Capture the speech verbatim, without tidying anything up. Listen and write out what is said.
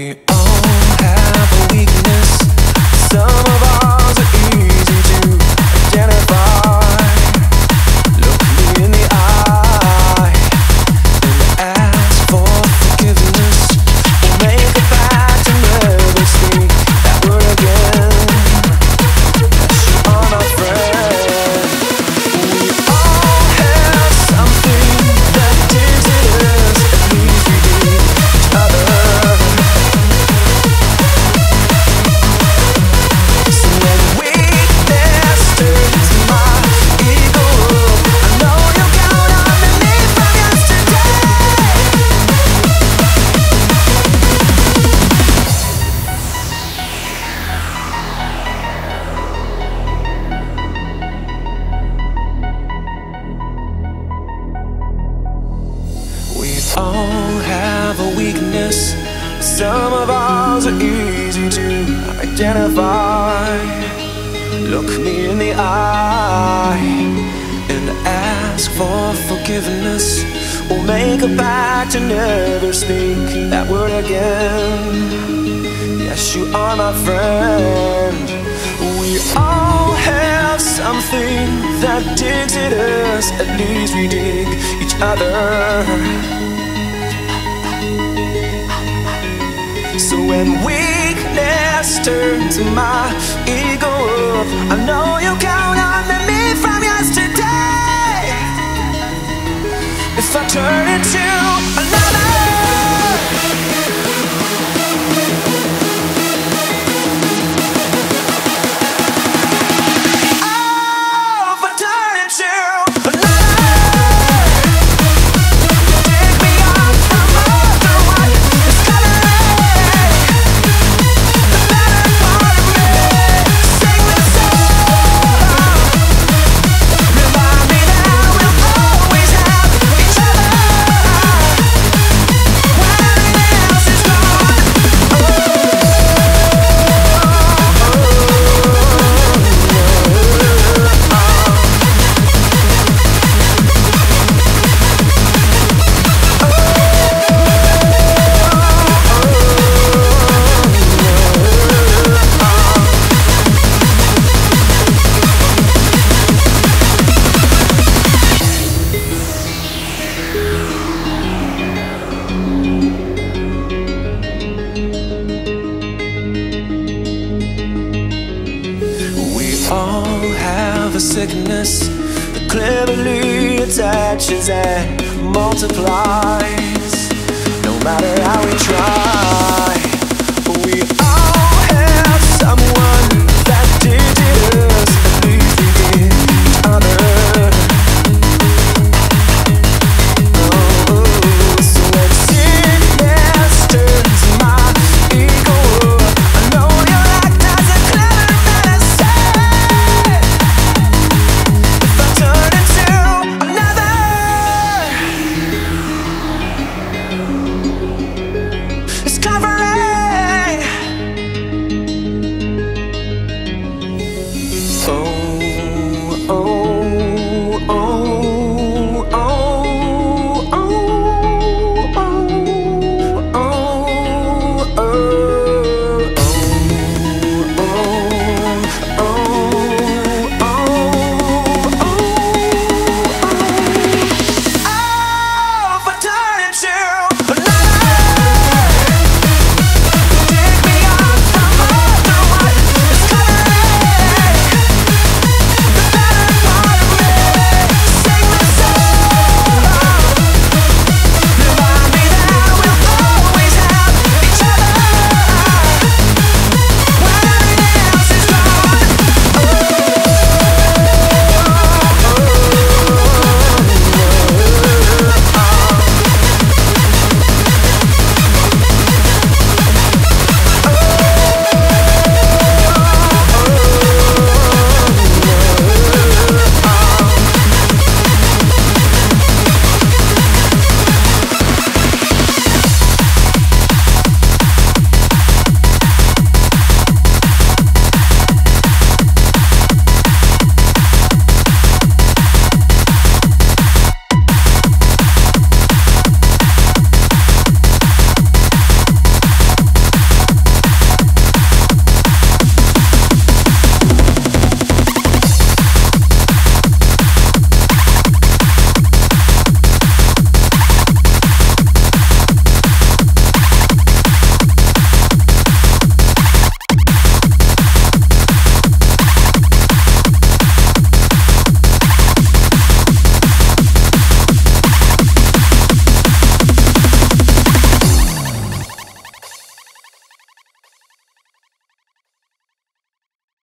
We all have a weakness. Some of ours are easy to identify. Look me in the eye and ask for forgiveness. We'll make a pact and never speak that word again. Yes, you are my friend. We all have something that digs at us. At least we dig each other. All have a weakness. Some of ours are easy to identify. Look me in the eye and ask for forgiveness. We'll make a pact to never speak that word again. Yes, you are my friend. We all have something that digs at us. At least we dig each other. So when weakness turns my ego up, I know you count on me from yesterday. If I turn into another, all have a sickness that cleverly attaches and multiplies. No matter how we try.